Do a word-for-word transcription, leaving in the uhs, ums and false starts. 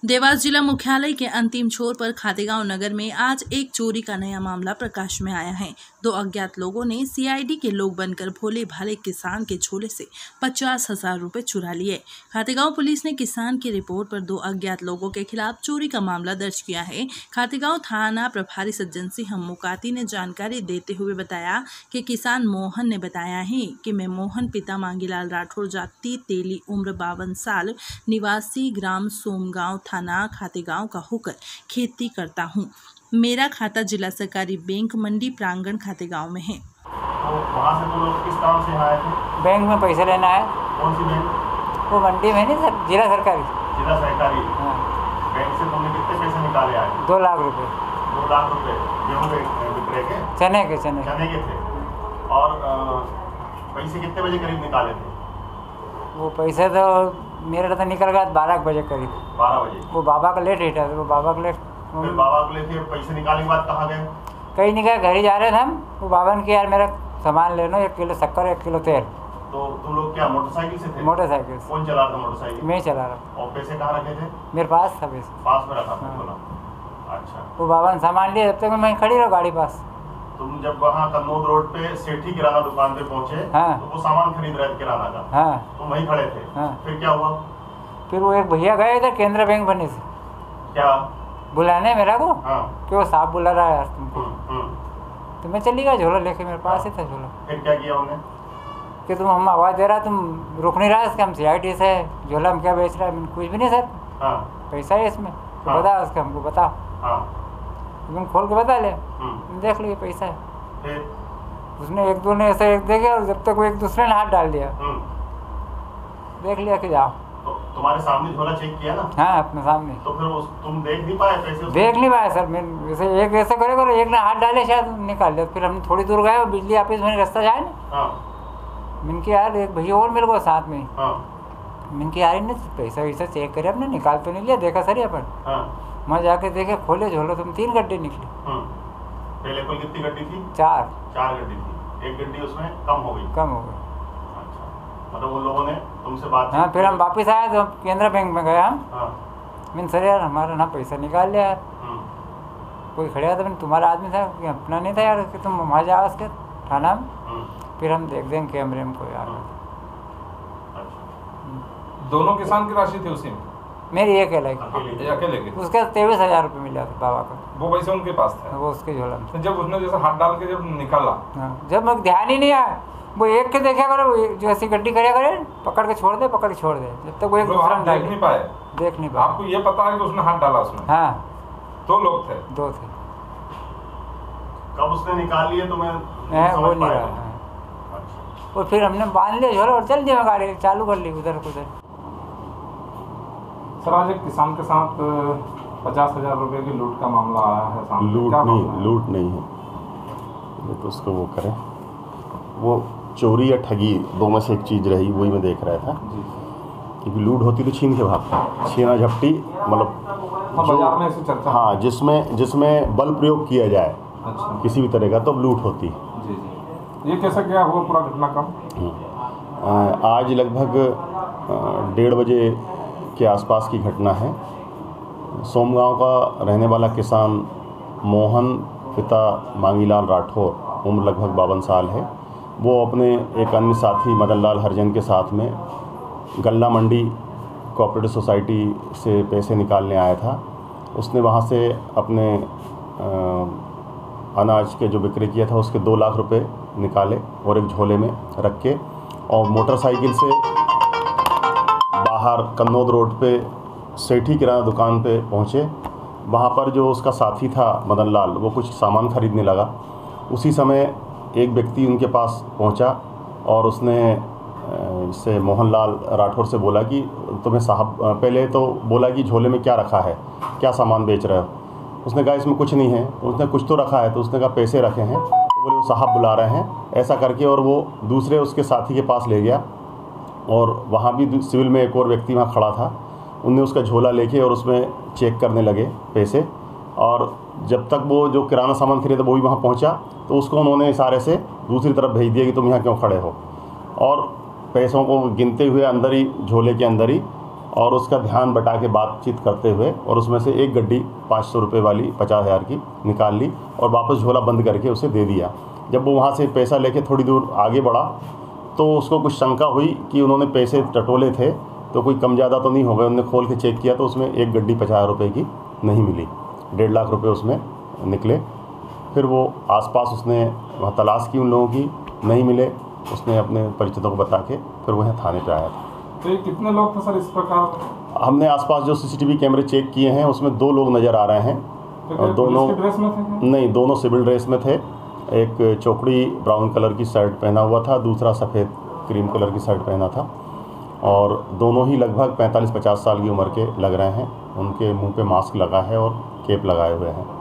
देवास जिला मुख्यालय के अंतिम छोर पर खातेगांव नगर में आज एक चोरी का नया मामला प्रकाश में आया है। दो अज्ञात लोगों ने सीआईडी के लोग बनकर भोले भाले किसान के झोले से पचास हजार रुपए चुरा लिए। खातेगांव पुलिस ने किसान की रिपोर्ट पर दो अज्ञात लोगों के खिलाफ चोरी का मामला दर्ज किया है। खातेगांव थाना प्रभारी सज्जन सिंह मुकाती ने जानकारी देते हुए बताया कि किसान मोहन ने बताया है कि मैं मोहन पिता मांगीलाल राठौर, जाति तेली, उम्र बावन साल, निवासी ग्राम सोमगांव, थाना खातेगांव का होकर खेती करता हूं। मेरा खाता जिला सरकारी बैंक मंडी प्रांगण खातेगांव में है। तो वहाँ से तो लोग किस काम से आए थे? बैंक में पैसा लेना है। कौन सी बैंक? वो मंडी में नहीं सर, जिला सरकारी। जिला सरकारी। हाँ। बैंक से तुमने कितने पैसे निकाले आए? दो लाख रुपए। दो लाख रुपए गेहूँ के विक्रय के? चने के चने चने के थे। और पैसे कितने बजे करीब निकाले थे? वो पैसे तो मेरा तो निकल गया बारह बजे करीब। बारह बजे? वो बाबा का लेट हिटा, वो बाबा का लेट। फिर बाबा को लेके पैसे निकालने के बाद कहाँ गए? कहीं नहीं गए, घर ही जा रहे थे हम। वो बाबा ने यार मेरा सामान ले लो, एक किलो शक्कर, एक किलो तेल। तो तुम लोग क्या मोटरसाइकिल से थे? मोटरसाइकिल से। कौन चला रहा था मोटरसाइकिल? मैं चला रहा। और पैसे कहाँ रखे थे? मेरे पास था पैसे। पास में रखा था? हाँ। बोला अच्छा। वो बाबा ने सामान लिया, जब तक मैं खड़ी रहा गाड़ी पास। तुम जब वहाँ कन्नौद रोड पे सेठी किराना दुकान पे पहुँचे, हाँ। तो वो सामान खरीद रहे थे किराना का? हाँ। तुम वहीं खड़े थे? हाँ। फिर क्या हुआ? फिर वो एक भैया गए थे केंद्र बैंक बनने से। क्या बुलाने मेरा को? हाँ। कि वो साहब बुला रहा है यार तुमको। हम्म। तो मैं चली गया, झोला लेके, मेरे पास ही था झोला। फिर क्या किया उन्होंने? कि तुम हम आवाज़ दे रहा, तुम रुक नहीं रहा, इसका हम सीआईडी से झोला हम क्या बेच रहा है? कुछ भी नहीं सर। हाँ। पैसा है इसमें। तो हाँ। बता उसका, हमको बताओ। हाँ। तुम खोल के बता ले, हम्म। तुम देख लीजिए पैसा है। फिर उसने एक दो ने ऐसे एक देखे, और जब तक वो एक दूसरे ने हाथ डाल दिया, देख लिया कि जाओ। तो तुम्हारे सामने झोला चेक किया ना? हाँ, अपने सामने। तो फिर उस, तुम देख नहीं पाए पैसे? देख नहीं पाया सर। मैं वैसे एक ऐसे करे करे एक ने हाथ डाले, शायद निकाल लिया। फिर हम थोड़ी दूर गए, बिजली ऑफिस में रास्ता जाए ना। हाँ। मैंने कहा यार एक भैया और मेरे को साथ में। हाँ। मैंने कहा यार इन्हें पैसा वैसा चेक करे, अपने निकाल तो नहीं लिया, देखा सर अपन। हाँ। मैं जाके देखे, खोले झोलो, तुम तीन गड्ढे निकले। पहले कुल कितनी गड्डी थी? चार। चार गड्डी थी। एक गड्डी उसमें कम हो गई? कम हो गई। अच्छा, मतलब उन लोगों ने तुमसे बात? हाँ। फिर हम वापिस आए तो केंद्र बैंक में गए हम। हाँ। मैंने सर यार हमारा ना पैसा निकाल लिया यार। कोई खड़ा था, मैंने तुम्हारा आदमी था कि अपना नहीं था यार, कि तुम वहाँ जाओ उसके थाना में। फिर हम देख देंगे कैमरे में कोई आ गया। दोनों किसान की राशि थी उसी में? मेरी एक अलग अकेले की। उसका तेईस हजार रुपये मिला था बाबा का। वो पैसे उनके पास था? वो उसके झोला में। जब उसने जैसे हाथ डाल के जब निकाला, हाँ, जब मैं ध्यान ही नहीं आया, वो एक के देखा करे, वो जो ऐसी गड्डी करे करे, पकड़ के छोड़ दे, पकड़ के छोड़ दे, जब तक वो एक दूसरा देख नहीं पाए। देख नहीं पाया। आपको ये पता है कि उसने हाथ डाला उसमें? हाँ। दो लोग थे? दो थे। कब उसने निकाल लिए तुम्हें? वो नहीं रहा। और फिर हमने बांध लिया झोला और चल दिया, गाड़ी चालू कर ली उधर उधर। सर आज एक किसान के साथ पचास हजार रुपए की लूट का मामला आया है सामने। लूट नहीं, लूट नहीं है ये तो उसको वो करें, वो चोरी या ठगी दो में से एक चीज़ रही, वही मैं देख रहा था। क्योंकि लूट होती तो छीन के भागता, छीना झपटी मतलब बाजार में ऐसी चर्चा। हाँ, जिसमें जिसमें बल प्रयोग किया जाए। अच्छा। किसी भी तरह का, तो लूट होती। जी जी। ये कैसे क्या हुआ पूरा घटनाक्रम? आज लगभग डेढ़ बजे के आसपास की घटना है। सोमगांव का रहने वाला किसान मोहन पिता मांगीलाल राठौर, उम्र लगभग बावन साल है, वो अपने एक अन्य साथी मदन लाल हरिजन के साथ में गल्ला मंडी कोऑपरेटिव सोसाइटी से पैसे निकालने आया था। उसने वहाँ से अपने आ, अनाज के जो बिक्री किया था उसके दो लाख रुपए निकाले और एक झोले में रख के, और मोटरसाइकिल से बाहर कन्नौद रोड पे सेठी किराना दुकान पे पहुँचे। वहाँ पर जो उसका साथी था मदन लाल, वो कुछ सामान खरीदने लगा। उसी समय एक व्यक्ति उनके पास पहुँचा और उसने इससे मोहनलाल राठौर से बोला कि तुम्हें साहब, पहले तो बोला कि झोले में क्या रखा है, क्या सामान बेच रहे हो? उसने कहा इसमें कुछ नहीं है। तो उसने कुछ तो रखा है, तो उसने कहा पैसे रखे हैं। तो बोले वो साहब बुला रहे हैं, ऐसा करके, और वो दूसरे उसके साथी के पास ले गया। और वहाँ भी सिविल में एक और व्यक्ति वहाँ खड़ा था, उनने उसका झोला लेके और उसमें चेक करने लगे पैसे। और जब तक वो जो किराना सामान खरीदा वो भी वहाँ पहुँचा, तो उसको उन्होंने इशारे से दूसरी तरफ भेज दिया कि तुम यहाँ क्यों खड़े हो। और पैसों को गिनते हुए अंदर ही, झोले के अंदर ही और उसका ध्यान बटा के बातचीत करते हुए और उसमें से एक गड्डी पाँच सौ रुपये वाली पचास हज़ार की निकाल ली और वापस झोला बंद करके उसे दे दिया। जब वो वहाँ से पैसा लेके थोड़ी दूर आगे बढ़ा तो उसको कुछ शंका हुई कि उन्होंने पैसे टटोले थे तो कोई कम ज़्यादा तो नहीं हो गए। उन्होंने खोल के चेक किया तो उसमें एक गड्डी पचास रुपये की नहीं मिली, डेढ़ लाख रुपए उसमें निकले। फिर वो आसपास उसने वहाँ तलाश की उन लोगों की, नहीं मिले। उसने अपने परिचितों को बता के फिर वो यहाँ थाने पे आया था। तो ये कितने लोग थे सर इस प्रकार? हमने आसपास जो सीसीटीवी कैमरे चेक किए हैं उसमें दो लोग नज़र आ रहे हैं। तो और दोनों ड्रेस में थे क्या? नहीं, दोनों सिविल ड्रेस में थे। एक चौकड़ी ब्राउन कलर की शर्ट पहना हुआ था, दूसरा सफ़ेद क्रीम कलर की शर्ट पहना था और दोनों ही लगभग पैंतालीस पचास साल की उम्र के लग रहे हैं। उनके मुंह पे मास्क लगा है और कैप लगाए हुए हैं।